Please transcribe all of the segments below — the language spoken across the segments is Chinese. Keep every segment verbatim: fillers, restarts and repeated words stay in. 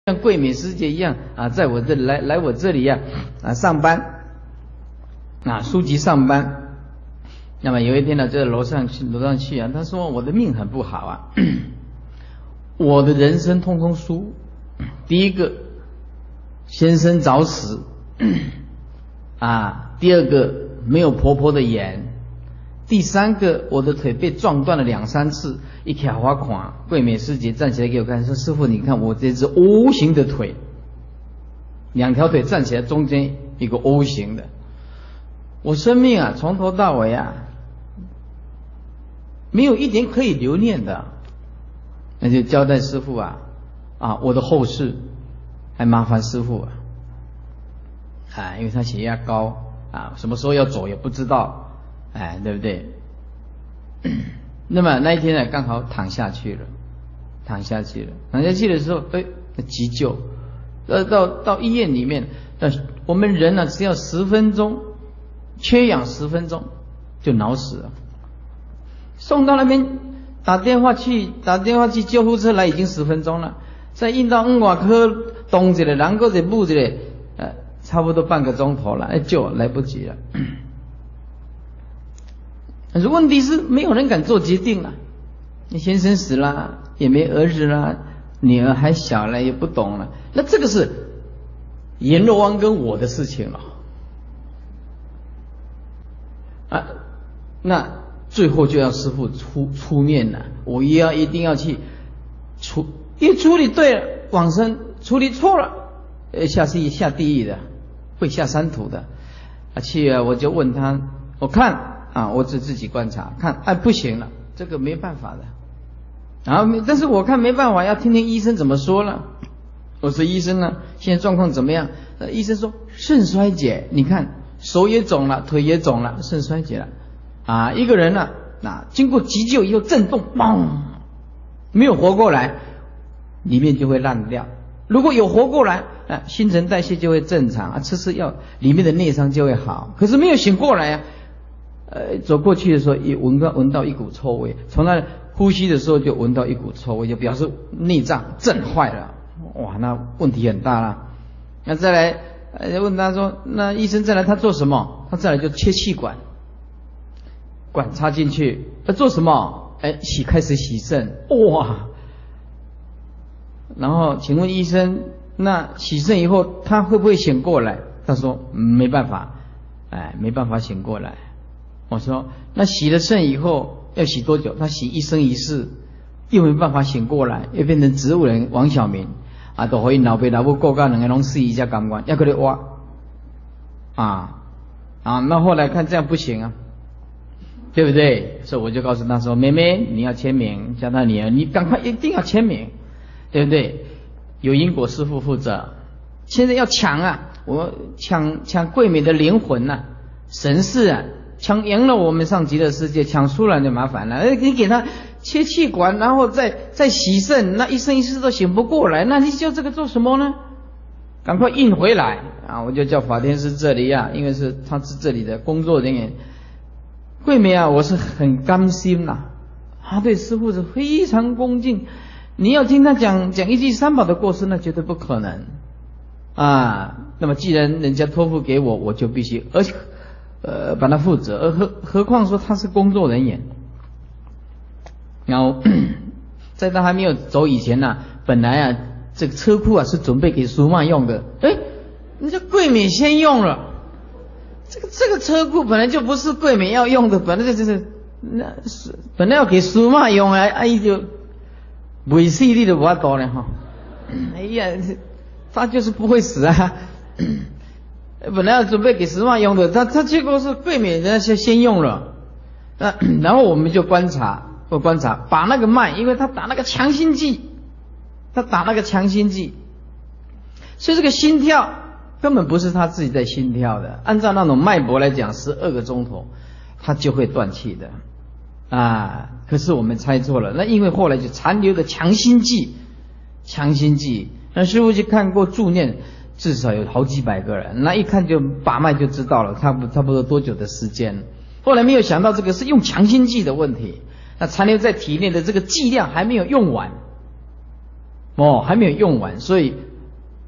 像桂美师姐一样啊，在我这里来来我这里呀 啊, 啊上班啊书籍上班。那么有一天呢，在楼上去楼上去啊，他说我的命很不好啊，我的人生通通输。第一个，先生早死啊；第二个，没有婆婆的眼；第三个，我的腿被撞断了两三次。一卡花款，桂美师姐站起来给我看，说：“师父，你看我这只 O 型的腿，两条腿站起来，中间一个 O 型的。我生命啊，从头到尾啊，没有一点可以留念的。那就交代师父啊，啊，我的后事还麻烦师父啊，啊，因为他血压高啊，什么时候要走也不知道，哎，对不对？”那么那一天呢，刚好躺下去了，躺下去了，躺下去的时候，哎，急救，呃，到到医院里面，但是我们人呢，只要十分钟，缺氧十分钟就脑死了。送到那边打电话去，打电话去救护车来，已经十分钟了。再运到五外科动一个，然后再补一个，呃，差不多半个钟头了，哎，救来不及了。但是问题是没有人敢做决定了，你先生死了，也没儿子了，女儿还小了，也不懂了。那这个是阎罗王跟我的事情了啊。那最后就要师父出出面了，我也要一定要去处，因为处理对了往生，处理错了，呃，下是下地狱的，会下三途的。啊，去啊，我就问他，我看。啊，我只自己观察看，哎，不行了，这个没办法的。然后，但是我看没办法，要听听医生怎么说了。我说医生呢，现在状况怎么样？呃，医生说肾衰竭，你看手也肿了，腿也肿了，肾衰竭了。啊，一个人呢，啊，经过急救以后震动，嘣，没有活过来，里面就会烂掉。如果有活过来，啊，新陈代谢就会正常，啊，吃吃药，里面的内伤就会好。可是没有醒过来啊。呃，走过去的时候也闻到闻到一股臭味，从那呼吸的时候就闻到一股臭味，就表示内脏震坏了，哇，那问题很大了。那再来，呃，问他说，那医生再来他做什么？他再来就切气管，管插进去，他做什么？哎，洗开始洗肾，哇！然后请问医生，那洗肾以后他会不会醒过来？他说、嗯、没办法，哎，没办法醒过来。我说那洗了肾以后要洗多久？他洗一生一世，又没办法醒过来，又变成植物人王小明啊，都可以老爸老母过到两个拢死一下感官，要给他挖啊啊！那后来看这样不行啊，对不对？所以我就告诉他说：“妹妹，你要签名，叫他女儿，你赶快一定要签名，对不对？有因果师父负责，现在要抢啊！我抢抢桂美的灵魂呐、啊，神事啊！”抢赢了我们上极乐世界，抢输了就麻烦了。哎，你给他切气管，然后再再洗肾，那一生一世都醒不过来，那你就这个做什么呢？赶快运回来啊！我就叫法天师这里啊，因为是他是这里的工作人员。桂美啊，我是很甘心呐、啊，他对师父是非常恭敬。你要听他讲讲一句三宝的过失，那绝对不可能啊。那么既然人家托付给我，我就必须，而且。呃，帮他负责，而何何况说他是工作人员。然后在他还没有走以前呢、啊，本来啊，这个车库啊是准备给苏曼用的，哎，人家桂美先用了。这个这个车库本来就不是桂美要用的，本来就就是那是本来要给苏曼用啊，哎就没势力的不要多了哈。哎呀，他就是不会死啊。本来要准备给十万用的，他他结果是桂美人家先先用了，那然后我们就观察，我观察把那个脉，因为他打那个强心剂，他打那个强心剂，所以这个心跳根本不是他自己在心跳的，按照那种脉搏来讲，十二个钟头他就会断气的啊。可是我们猜错了，那因为后来就残留的强心剂，强心剂，那师父去看过助念。至少有好几百个人，那一看就把脉就知道了，差不差不多多久的时间。后来没有想到这个是用强心剂的问题，那残留在体内的这个剂量还没有用完，哦，还没有用完，所以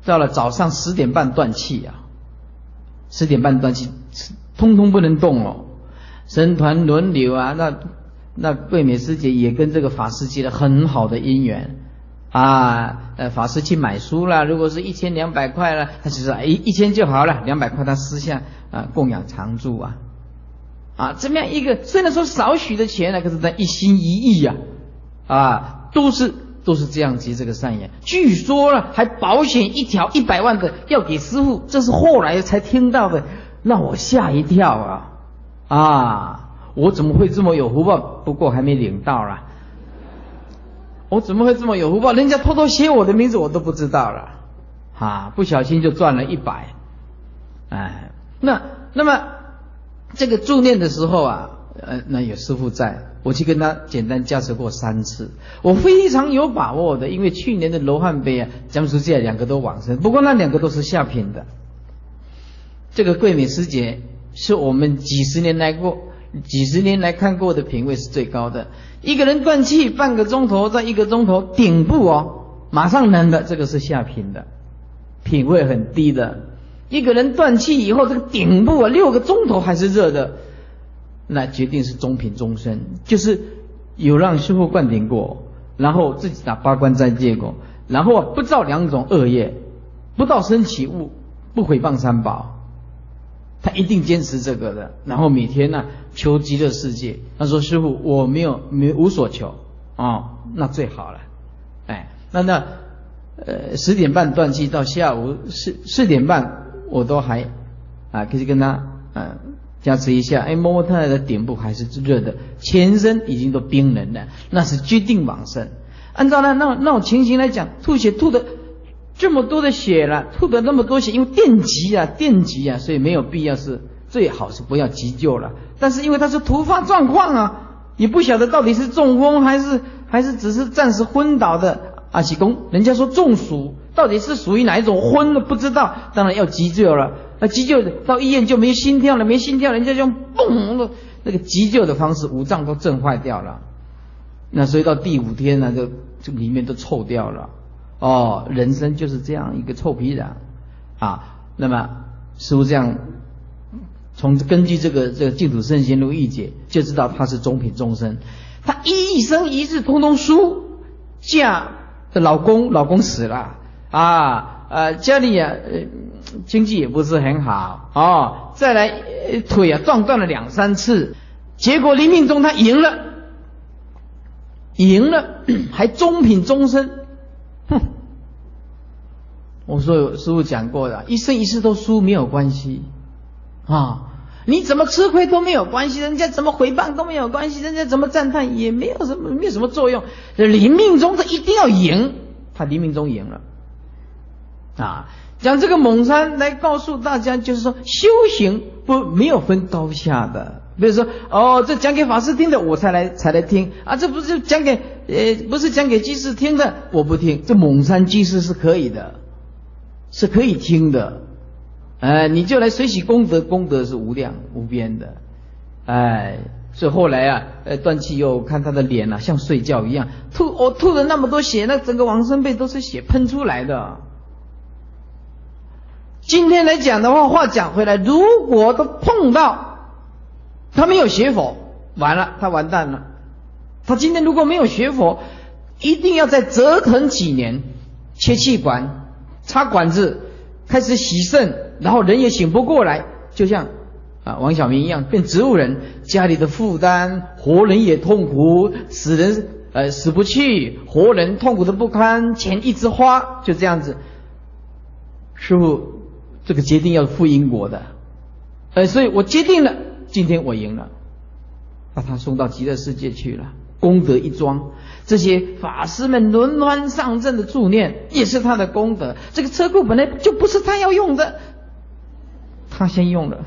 到了早上十点半断气啊，十点半断气，通通不能动哦。僧团轮流啊，那那桂美师姐也跟这个法师结了很好的姻缘啊。呃，法师去买书啦，如果是一千两百块了，他只是哎一千就好了，两百块他私下啊供养常住啊。啊，这么样一个虽然说少许的钱呢，可是他一心一意呀、啊，啊，都是都是这样结这个善缘。据说呢，还保险一条一百万的要给师父，这是后来才听到的，让我吓一跳啊！啊，我怎么会这么有福报？不过还没领到啦。我怎么会这么有福报？人家偷偷写我的名字，我都不知道了，啊，不小心就赚了一百，哎，那那么这个助念的时候啊，呃，那有师父在，我去跟他简单加持过三次，我非常有把握的，因为去年的罗汉杯啊，江苏界两个都往生，不过那两个都是下品的。这个桂美师姐是我们几十年来过。几十年来看过的品位是最高的，一个人断气半个钟头，在一个钟头顶部哦，马上能的，这个是下品的，品位很低的。一个人断气以后，这个顶部啊六个钟头还是热的，那决定是中品终身，就是有让师父灌顶过，然后自己打八关斋戒过，然后不造两种恶业，不到生起物，不毁谤三宝。他一定坚持这个的，然后每天呢、啊、求极乐世界。他说：“师父，我没有没无所求哦，那最好了。”哎，那那呃十点半断气到下午四四点半，我都还啊可以跟他啊、呃、加持一下。哎，摸摸他的顶部还是热的，全身已经都冰冷了，那是决定往生。按照那那那种情形来讲，吐血吐的。这么多的血了，吐的那么多血，因为电急啊，电急啊，所以没有必要是最好是不要急救了。但是因为他是突发状况啊，你不晓得到底是中风还是还是只是暂时昏倒的啊。喜公，人家说中暑，到底是属于哪一种昏了不知道，当然要急救了。那急救到医院就没心跳了，没心跳，人家就用嘣的那个急救的方式，五脏都震坏掉了。那所以到第五天呢，就这里面都臭掉了。哦，人生就是这样一个臭皮囊啊。那么师父这样从根据这个这个净土圣贤录义解，就知道他是中品众生。他一生一世通通输，嫁的老公老公死了啊，呃家里啊、呃、经济也不是很好哦，再来、呃、腿啊撞断了两三次，结果临命终他赢了，赢了还中品终身。哼，我说师父讲过的，一生一世都输没有关系啊，你怎么吃亏都没有关系，人家怎么回谤都没有关系，人家怎么赞叹也没有什么没有什么作用。临命终他一定要赢，他临命终赢了啊。讲这个蒙山来告诉大家，就是说修行不没有分高下的。比如说哦，这讲给法师听的我才来才来听啊，这不是讲给呃不是讲给居士听的我不听。这蒙山居士是可以的，是可以听的，哎，你就来随喜功德，功德是无量无边的，哎，所以后来啊，呃断气又看他的脸啊，像睡觉一样，吐我、哦、吐了那么多血，那整个往生被都是血喷出来的。今天来讲的话，话讲回来，如果都碰到他没有学佛，完了，他完蛋了。他今天如果没有学佛，一定要再折腾几年，切气管、插管子，开始洗肾，然后人也醒不过来，就像啊王小明一样变植物人，家里的负担，活人也痛苦，死人呃死不去，活人痛苦的不堪，钱一直花，就这样子。师父这个决定要负因果的，呃，所以我决定了。今天我赢了，把他送到极乐世界去了，功德一桩。这些法师们轮番上阵的助念，也是他的功德。这个车库本来就不是他要用的，他先用了。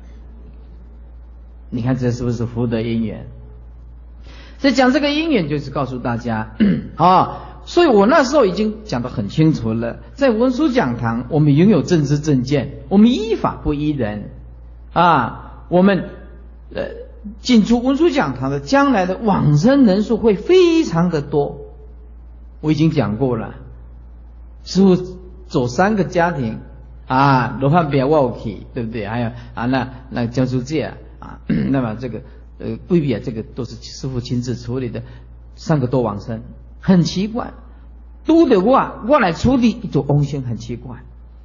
你看这是不是福德因缘？所以讲这个因缘，就是告诉大家啊。所以我那时候已经讲得很清楚了，在文殊讲堂，我们拥有正知正见，我们依法不依人啊。我们呃进出文殊讲堂的将来的往生人数会非常的多，我已经讲过了。师父走三个家庭啊，罗汉别我去，对不对？还有啊，那那江苏界啊，那么这个呃未必啊，这个都是师父亲自处理的，三个多往生，很奇怪。拄着我，我来处理就翁生，很奇怪。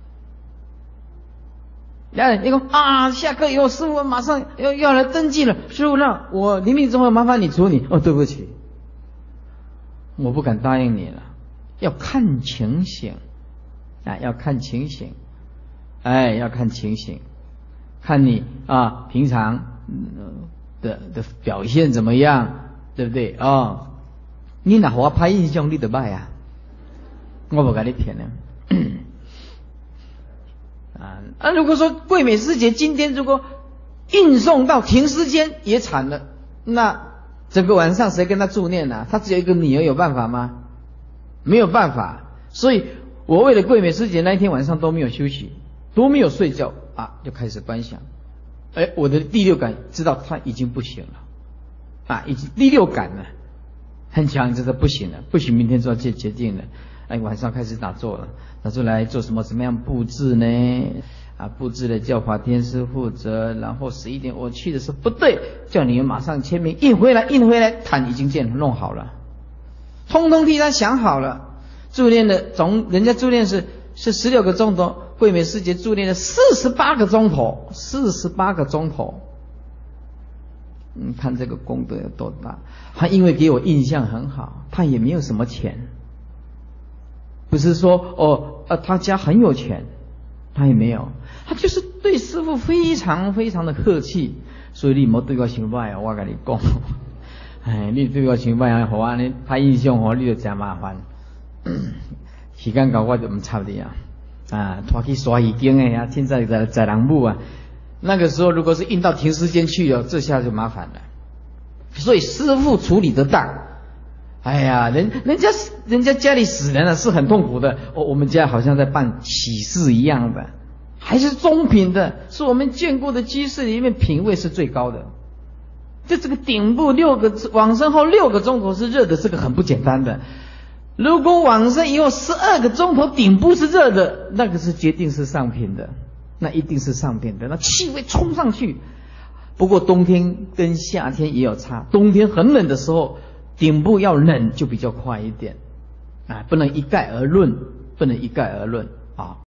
来，你说啊，下课以后师父马上要要来登记了，师父那我临命终了，麻烦你处理。哦，对不起，我不敢答应你了，要看情形啊，要看情形，哎，要看情形，看你啊平常、嗯、的的表现怎么样，对不对啊、哦？你哪我拍印象你就歹啊，我不跟你骗了。啊，啊！如果说桂美师姐今天如果运送到停尸间也惨了，那整个晚上谁跟他助念呢、啊？他只有一个女儿，有办法吗？没有办法。所以我为了桂美师姐那一天晚上都没有休息，都没有睡觉啊，就开始观想。哎，我的第六感知道他已经不行了，啊，已经第六感了，很强，知道不行了，不行，明天就要决决定了。哎，晚上开始打坐了，打坐来做什么？怎么样布置呢？啊，布置了教法天师负责，然后十一点我去的时候不对，叫你们马上签名，印回来，印回来，坛已经建弄好了，通通替他想好了。助念的总，人家助念是是十六个钟头，桂美师姐助念了四十八个钟头，四十八个钟头。你看这个功德有多大？他因为给我印象很好，他也没有什么钱。不是说哦，呃，他家很有钱，他也没有，他就是对师父非常非常的客气，所以你莫对我伤歹哦，我跟你讲，哎，你对我伤歹啊，好啊，你拍印象哦，你就真麻烦。时间到我就唔插你啊，啊，拖去刷鱼经的啊，现在在在人母啊，那个时候如果是运到停尸间去了，这下就麻烦了。所以师父处理得当。哎呀，人人家人家家里死人了是很痛苦的，哦，我们家好像在办喜事一样的，还是中品的，是我们见过的居士里面品位是最高的。就这个顶部六个往生后六个钟头是热的，这个很不简单的。如果往生以后十二个钟头顶部是热的，那个是决定是上品的，那一定是上品的，那气味冲上去。不过冬天跟夏天也有差，冬天很冷的时候。顶部要冷就比较快一点，啊，不能一概而论，不能一概而论啊。